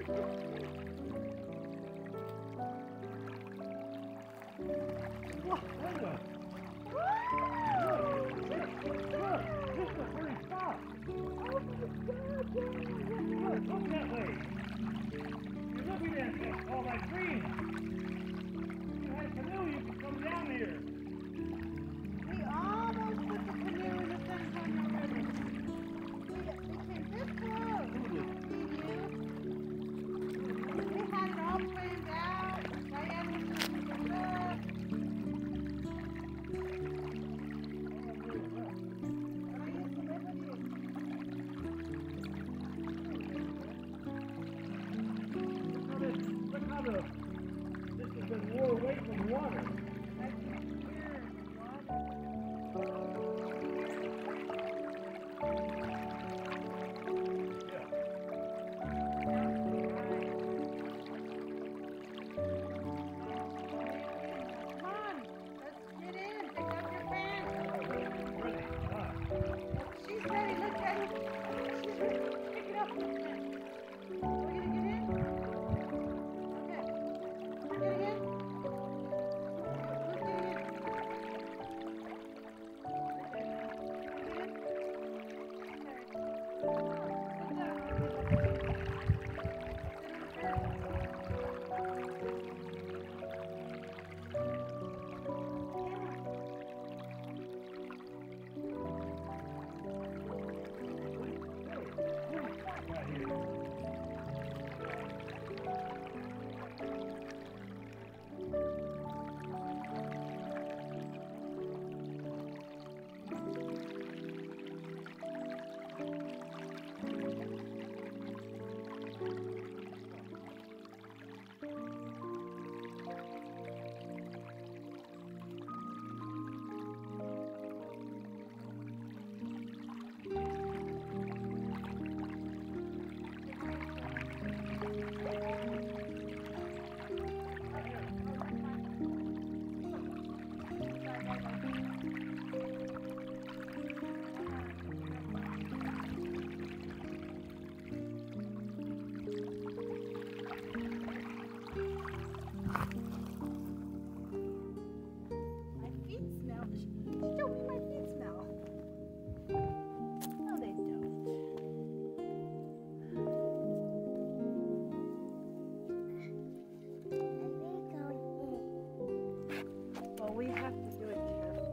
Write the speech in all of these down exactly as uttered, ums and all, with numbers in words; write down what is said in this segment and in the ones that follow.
Look, Linda. Look, look, this is a pretty spot. Oh my God, look, look that way. You're looking at this, all that green. You had a canoe, you could come down here. We almost put the canoe in the Sunshine River. We, we came this close. Who did? We had it all planned out. Diane was just looking up. But I used to live with you. Look how this, look how the, this has been wore away from water. I can hear water. Yeah. Come on, let's get in. Pick up your pants. Ready? Ah. She's ready. Look at her. She's ready. Pick it up. We're gonna get in. Okay. We're getting in. Who's getting in? My feet smell. She told me my feet smell. No, they don't. Well, we have to do it careful.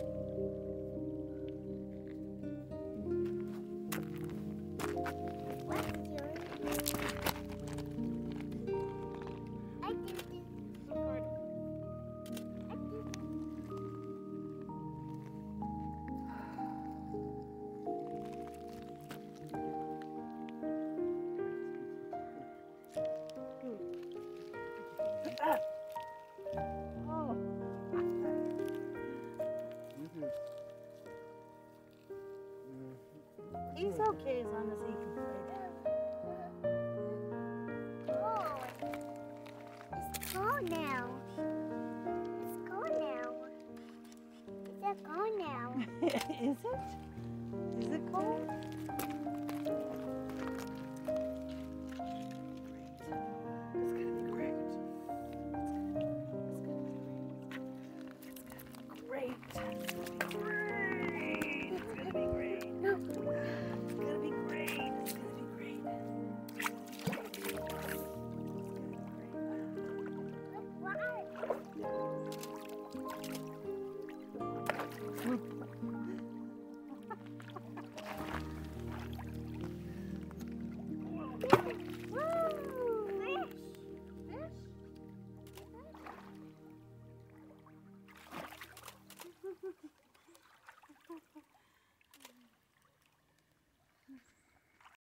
Oh. He's okay as long as he can play that. Oh, it's cold now. It's cold now. It's cold now. Is it? Is it cold? It's gonna be great. It's gonna be great. It's gonna be great. It's gonna be great. It's gonna be great. It's gonna be great. Why? Swoop.